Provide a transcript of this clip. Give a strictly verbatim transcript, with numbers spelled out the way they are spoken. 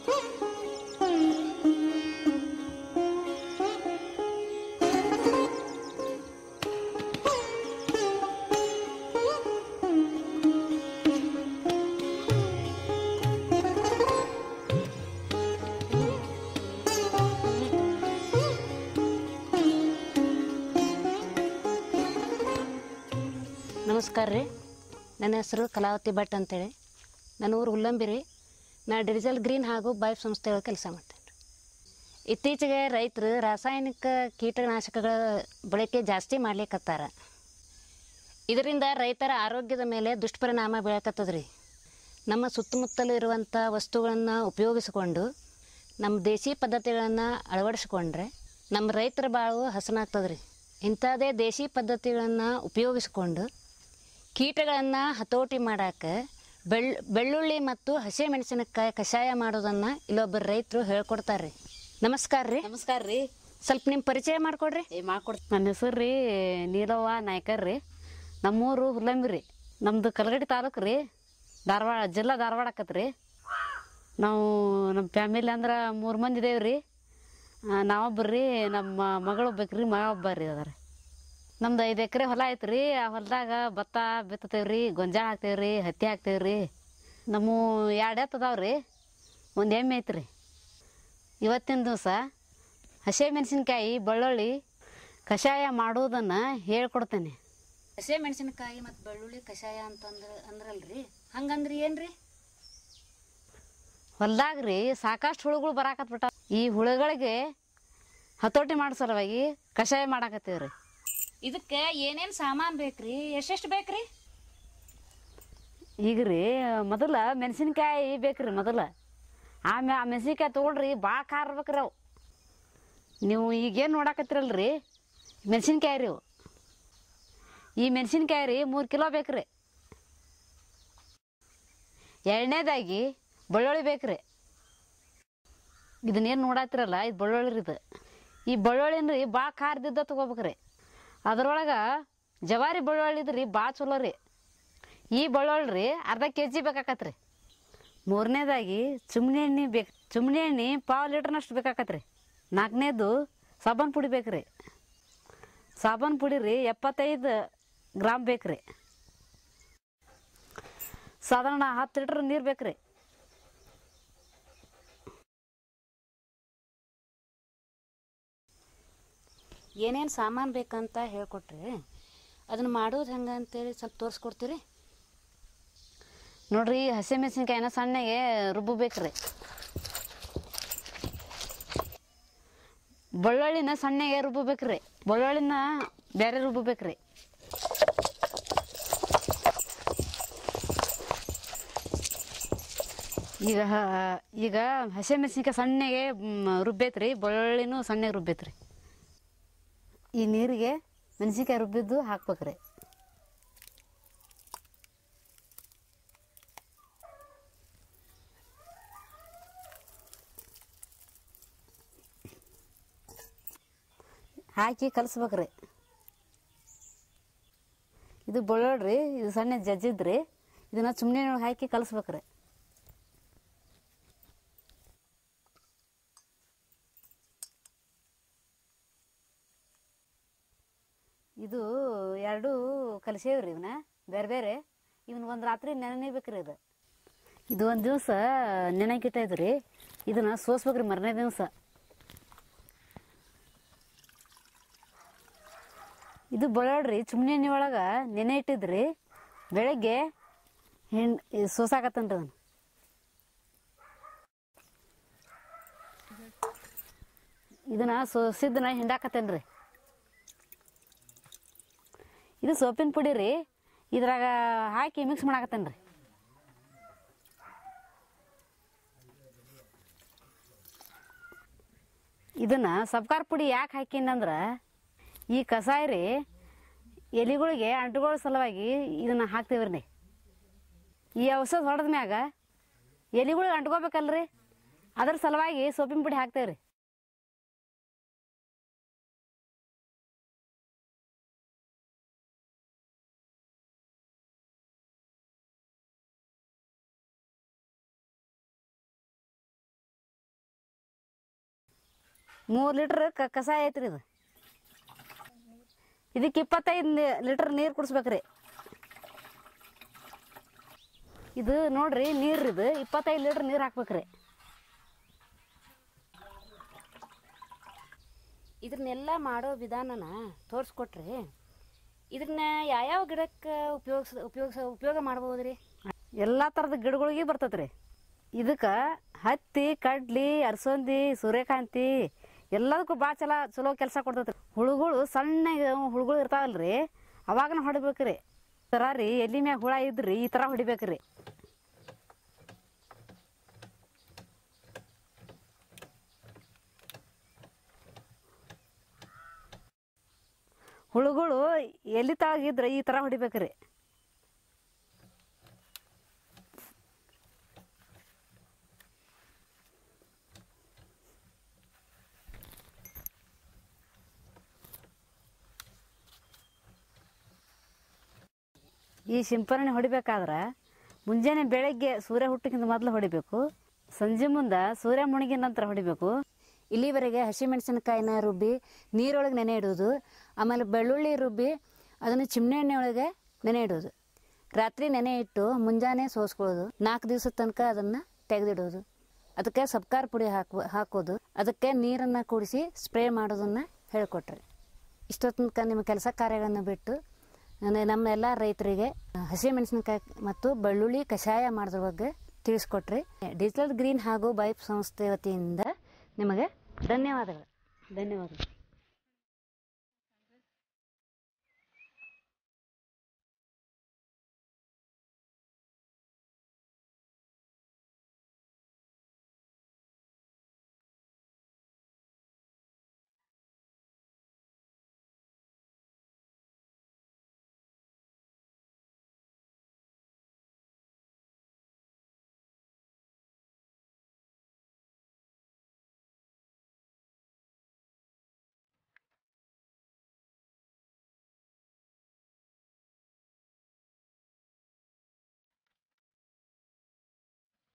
ನಮಸ್ಕಾರ ರೀ. ನನ್ನ ಹೆಸರು ಕಲಾವತಿ ಭಟ್ ಅಂತೇಳಿ. ನನ್ನ ಊರು ಹುಲ್ಲಂಬಿರಿ. ನಾ ಡಿಜಿಟಲ್ ಗ್ರೀನ್ ಹಾಗೂ ಬೈಫ್ ಸಂಸ್ಥೆಗಳ ಕೆಲಸ ಮಾಡ್ತೇನೆ. ಇತ್ತೀಚೆಗೆ ರೈತರು ರಾಸಾಯನಿಕ ಕೀಟನಾಶಕಗಳ ಬಳಕೆ ಜಾಸ್ತಿ ಮಾಡ್ಲಿಕ್ಕತ್ತಾರ. ಇದರಿಂದ ರೈತರ ಆರೋಗ್ಯದ ಮೇಲೆ ದುಷ್ಪರಿಣಾಮ ಬೀಳಕತ್ತದ್ರಿ. ನಮ್ಮ ಸುತ್ತಮುತ್ತಲು ಇರುವಂಥ ವಸ್ತುಗಳನ್ನು ಉಪಯೋಗಿಸಿಕೊಂಡು ನಮ್ಮ ದೇಶಿ ಪದ್ಧತಿಗಳನ್ನು ಅಳವಡಿಸ್ಕೊಂಡ್ರೆ ನಮ್ಮ ರೈತರ ಬಾಳು ಹಸನಾಗ್ತದ್ರಿ. ಇಂಥದೇ ದೇಶಿ ಪದ್ಧತಿಗಳನ್ನು ಉಪಯೋಗಿಸ್ಕೊಂಡು ಕೀಟಗಳನ್ನು ಹತೋಟಿ ಮಾಡೋಕ್ಕೆ ಬೆಳ್ ಬೆಳ್ಳುಳ್ಳಿ ಮತ್ತು ಹಸಿ ಮೆಣಸಿನಕಾಯಿ ಕಷಾಯ ಮಾಡೋದನ್ನು ಇಲ್ಲೊಬ್ಬರು ರೈತರು ಹೇಳ್ಕೊಡ್ತಾರೆ ರೀ. ನಮಸ್ಕಾರ ರೀ. ನಮಸ್ಕಾರ ರೀ. ಸ್ವಲ್ಪ ನಿಮ್ಮ ಪರಿಚಯ ಮಾಡಿಕೊಡ್ರಿ. ಏ ಮಾಡ್ಕೊಡ್ ನನ್ನ ಹೆಸರು ರೀ ನೀಲವ್ವ ನಾಯ್ಕರ್ ರೀ. ನಮ್ಮೂರು ಹುಲ್ಲಂಬಿ ರೀ. ನಮ್ಮದು ಕಲಗಡಿ ತಾಲೂಕು ರೀ, ಧಾರವಾಡ ಜಿಲ್ಲಾ ಧಾರವಾಡ ಆಕತ್ರಿ. ನಾವು ನಮ್ಮ ಫ್ಯಾಮಿಲಿ ಅಂದ್ರೆ ಮೂರು ಮಂದಿ ಇದೇವೆ ರೀ. ನಾವೊಬ್ಬರು ರೀ, ನಮ್ಮ ಮಗಳು ಒಬ್ಬಕ್ಕೆ ರೀ, ಮಗ ಒಬ್ಬ ರೀ ಅದಾರ. ನಮ್ದು ಐದು ಎಕರೆ ಹೊಲ ಐತೆ ರೀ. ಆ ಹೊಲದಾಗ ಭತ್ತ ಬಿತ್ತತೇವೆ ರೀ, ಗೊಂಜಾಳ ಹಾಕ್ತೇವೆ ರೀ, ಹತ್ತಿ ಹಾಕ್ತೇವೆ ರೀ. ನಮ್ಮ ಎರಡು ಎತ್ತು ಅದಾವೆ ರೀ, ಒಂದು ಎಮ್ಮೆ ಐತೆ ರೀ. ಇವತ್ತಿನ ದಿವಸ ಹಸಿ ಮೆಣಸಿನ್ಕಾಯಿ ಬೆಳ್ಳುಳ್ಳಿ ಕಷಾಯ ಮಾಡೋದನ್ನು ಹೇಳ್ಕೊಡ್ತೇನೆ. ಹಸಿ ಮೆಣಸಿನಕಾಯಿ ಮತ್ತು ಬೆಳ್ಳುಳ್ಳಿ ಕಷಾಯ ಅಂತಂದ್ರೆ ಅಂದ್ರಲ್ರಿ, ಹಂಗಂದ್ರಿ ಏನು ರೀ? ಹೊಲ್ದಾಗ ರೀ ಸಾಕಷ್ಟು ಹುಳುಗಳು ಬರಾಕತ್ಬಿಟ್ಟ. ಈ ಹುಳುಗಳಿಗೆ ಹತೋಟಿ ಮಾಡೋ ಸಲುವಾಗಿ ಕಷಾಯ ಮಾಡಾಕತ್ತೀವಿ ರೀ. ಇದಕ್ಕೆ ಏನೇನು ಸಾಮಾನು ಬೇಕ್ರಿ, ಎಷ್ಟೆಷ್ಟು ಬೇಕ್ರಿ? ಈಗ ರೀ ಮೊದಲ ಮೆಣಸಿನ್ಕಾಯಿ ಬೇಕ್ರಿ. ಮೊದಲ ಆಮೇಲೆ ಆ ಮೆಣಸಿನ್ಕಾಯಿ ತೊಗೊಳ್ರಿ, ಭಾಳ ಖಾರ ಇರ್ಬೇಕ್ರಿ ಅವು. ನೀವು ಈಗೇನು ನೋಡಾಕತ್ತಿರಲ್ರಿ ಮೆಣಸಿನ್ಕಾಯಿ ರೀ. ಅವು ಈ ಮೆಣಸಿನ್ಕಾಯಿ ರೀ ಮೂರು ಕಿಲೋ ಬೇಕ್ರಿ. ಎರಡನೇದಾಗಿ ಬೆಳ್ಳುಳ್ಳಿ ಬೇಕ್ರಿ. ಇದನ್ನೇನು ನೋಡಾತಿರಲ್ಲ, ಇದು ಬೆಳ್ಳುಳ್ಳಿ ರೀ. ಇದು ಈ ಬೆಳ್ಳುಳ್ಳಿನ ರೀ ಭಾಳ ಖಾರದಿದ್ದ ತೊಗೋಬೇಕ್ರಿ. ಅದ್ರೊಳಗೆ ಜವಾರಿ ಬೆಳ್ಳುಳ್ಳಿ ಇದ್ರಿ ಭಾಳ ಚಲೋ ರೀ. ಈ ಬೆಳ್ಳುಳ್ಳಿ ರೀ ಅರ್ಧ ಕೆ ಜಿ ಬೇಕಾಕತ್ರಿ. ಮೂರನೇದಾಗಿ ಚುಮ್ನಿ ಎಣ್ಣೆ ಬೇಕು. ಚುಮ್ನಿ ಎಣ್ಣೆ ಪಾವು ಲೀಟ್ರ್ನಷ್ಟು ಬೇಕಾಕತ್ರಿ. ನಾಲ್ಕನೇದು ಸಾಬಾನು ಪುಡಿ ಬೇಕ್ರಿ. ಸಾಬಾನು ಪುಡಿ ರೀ ಎಪ್ಪತ್ತೈದು ಗ್ರಾಮ್ ಬೇಕ್ರಿ. ಸಾಧಾರಣ ಹತ್ತು ಲೀಟ್ರ್ ನೀರು ಬೇಕ್ರಿ. ಏನೇನು ಸಾಮಾನು ಬೇಕಂತ ಹೇಳ್ಕೊಟ್ರಿ, ಅದನ್ನು ಮಾಡೋದು ಹೆಂಗೆ ಅಂತೇಳಿ ಸ್ವಲ್ಪ ತೋರಿಸ್ಕೊಡ್ತೀರಿ? ನೋಡ್ರಿ, ಹಸಿ ಮೆಣಸಿನ್ಕಾಯಿನ ಸಣ್ಣಗೆ ರುಬ್ಬಬೇಕ್ರಿ. ಬೆಳ್ಳುಳ್ಳಿನ ಸಣ್ಣಗೆ ರುಬ್ಬಬೇಕ್ರಿ. ಬೆಳ್ಳುಳ್ಳಿನ ಬೇರೆ ರುಬ್ಬಬೇಕ್ರಿ. ಈಗ ಈಗ ಹಸಿ ಮೆಣಸಿನ್ಕಾಯಿ ಸಣ್ಣಗೆ ರುಬ್ಬೈತ್ರಿ, ಬೆಳ್ಳುಳ್ಳಿನೂ ಸಣ್ಣಗೆ ರುಬ್ಬೈತ್ರಿ. ಈ ನೀರಿಗೆ ಮೆಣಸಿನ್ಕಾಯಿ ರುಬ್ಬಿದ್ದು ಹಾಕ್ಬೇಕ್ರಿ. ಹಾಕಿ ಕಲಸ್ಬೇಕ್ರಿ. ಇದು ಬೆಳ್ಳುಳ್ಳಿ, ಇದು ಸಣ್ಣ ಜಜ್ಜಿದ್ರಿ. ಇದನ್ನ ಸುಮ್ಮನೆ ಹಾಕಿ ಕಲಸ್ಬೇಕ್ರಿ. ಇದು ಎರಡು ಕಲಸೇವ್ರಿ. ಇವನ್ನ ಬೇರೆ ಬೇರೆ ಇವನ್ ಒಂದು ರಾತ್ರಿ ನೆನೆಬೇಕ್ರಿ. ಇದು ಇದು ಒಂದು ದಿವಸ ನೆನೆಕಿಟ್ಟ ಇದ್ರಿ. ಇದನ್ನ ಸೋಸ್ಬೇಕ್ರಿ ಮರನೇ ದಿವಸ. ಇದು ಬೆಳ್ಳುಳ್ಳಿ ಚುಮ್ನಿ ಎಣ್ಣೆ ಒಳಗೆ ನೆನೆ ಇಟ್ಟಿದ್ರಿ. ಬೆಳಗ್ಗೆ ಹಿಂಡ್ ಸೋಸಾಕತ್ತನ್ರಿ. ಅದನ್ನು ಇದನ್ನ ಸೋಸಿದ್ದನ್ನ ಹಿಂಡಾಕತ್ತೇನ್ರಿ. ಇದು ಸೋಪಿನ ಪುಡಿ ರೀ. ಇದ್ರಾಗ ಹಾಕಿ ಮಿಕ್ಸ್ ಮಾಡಾಕತ್ತೇನ್ರಿ. ಇದನ್ನ ಸಬ್ಕಾರ ಪುಡಿ ಯಾಕೆ ಹಾಕಿನಂದ್ರೆ, ಈ ಕಷಾಯ ರೀ ಎಲಿಗಳಿಗೆ ಅಂಟುಗಳ ಸಲುವಾಗಿ ಇದನ್ನ ಹಾಕ್ತೇವ್ರಿ. ಈ ಔಷಧ ಹೊಡೆದ ಮ್ಯಾಗ ಎಲಿಗಳಿಗೆ ಅಂಟ್ಕೋಬೇಕಲ್ರಿ, ಅದ್ರ ಸಲುವಾಗಿ ಸೋಪಿನ ಪುಡಿ ಹಾಕ್ತೇವ್ರಿ. ಮೂರು ಲೀಟ್ರ್ ಕ ಕಷಾಯ ಐತ್ರಿ ಇದು. ಇದಕ್ಕೆ ಇಪ್ಪತ್ತೈದು ಲೀಟ್ರ್ ನೀರು ಕುಡಿಸ್ಬೇಕ್ರಿ. ಇದು ನೋಡ್ರಿ ನೀರು ಇದು ಇಪ್ಪತ್ತೈದು ಲೀಟ್ರ್ ನೀರು ಹಾಕ್ಬೇಕ್ರಿ. ಇದನ್ನೆಲ್ಲ ಮಾಡೋ ವಿಧಾನನ ತೋರಿಸ್ಕೊಟ್ರಿ. ಇದನ್ನ ಯಾವ್ಯಾವ ಗಿಡಕ್ಕೆ ಉಪಯೋಗಿಸ್ ಉಪಯೋಗಿಸ ಉಪಯೋಗ ಮಾಡ್ಬೋದು ರೀ? ಎಲ್ಲ ಥರದ ಗಿಡಗಳಿಗೆ ಬರ್ತೈತೆ ರೀ. ಇದಕ್ಕೆ ಹತ್ತಿ, ಕಡ್ಲಿ, ಅರಸಂದಿ, ಸೂರ್ಯಕಾಂತಿ ಎಲ್ಲದಕ್ಕೂ ಭಾಳ ಚಲೋ ಚಲೋ ಕೆಲಸ ಕೊಡ್ತೈತೆ ರೀ. ಹುಳುಗಳು ಸಣ್ಣ ಹುಳುಗಳು ಇರ್ತಾವಲ್ರಿ, ಅವಾಗನ ಹೊಡಿಬೇಕ್ರಿ. ಈ ಥರ ರೀ ಎಲ್ಲಿ ಮ್ಯಾಗ ಹುಳ ಇದ್ರಿ ಈ ಥರ ಹೊಡಿಬೇಕ್ರಿ. ಹುಳುಗಳು ಎಲ್ಲಿ ತಳಗಿದ್ರೆ ಈ ಥರ ಹೊಡಿಬೇಕ್ರಿ. ಈ ಸಿಂಪರಣೆ ಹೊಡಿಬೇಕಾದ್ರೆ ಮುಂಜಾನೆ ಬೆಳಗ್ಗೆ ಸೂರ್ಯ ಹುಟ್ಟಕ್ಕಿಂತ ಮೊದಲು ಹೊಡಿಬೇಕು, ಸಂಜೆ ಮುಂದೆ ಸೂರ್ಯ ಮುಳುಗಿದ ನಂತರ ಹೊಡಿಬೇಕು. ಇಲ್ಲಿವರೆಗೆ ಹಸಿಮೆಣಸಿನಕಾಯಿನ ರುಬ್ಬಿ ನೀರೊಳಗೆ ನೆನೆ ಇಡೋದು, ಆಮೇಲೆ ಬೆಳ್ಳುಳ್ಳಿ ರುಬ್ಬಿ ಅದನ್ನು ಚಿಮ್ನೆ ಎಣ್ಣೆ ಒಳಗೆ ನೆನೆ ಇಡೋದು, ರಾತ್ರಿ ನೆನೆ ಇಟ್ಟು ಮುಂಜಾನೆ ಸೋಸ್ಕೊಳ್ಳೋದು, ನಾಲ್ಕು ದಿವಸದ ತನಕ ಅದನ್ನು ತೆಗೆದಿಡೋದು, ಅದಕ್ಕೆ ಸಬ್ಕಾರ ಪುಡಿ ಹಾಕೋ ಹಾಕೋದು ಅದಕ್ಕೆ ನೀರನ್ನು ಕೂಡಿಸಿ ಸ್ಪ್ರೇ ಮಾಡೋದನ್ನು ಹೇಳಿಕೊಟ್ರಿ. ಇಷ್ಟೊತ್ತನಕ ನಿಮ್ಮ ಕೆಲಸ ಕಾರ್ಯಗಳನ್ನು ಬಿಟ್ಟು ನಮ್ಮ ಎಲ್ಲ ರೈತರಿಗೆ ಹಸಿಮೆಣಸಿನಕಾಯಿ ಮತ್ತು ಬೆಳ್ಳುಳ್ಳಿ ಕಷಾಯ ಮಾಡೋದ್ರ ಬಗ್ಗೆ ತಿಳಿಸ್ಕೊಟ್ರಿ. ಡಿಜಿಟಲ್ ಗ್ರೀನ್ ಹಾಗೂ ಬೈಫ್ ಸಂಸ್ಥೆ ವತಿಯಿಂದ ನಿಮಗೆ ಧನ್ಯವಾದಗಳು. ಧನ್ಯವಾದಗಳು.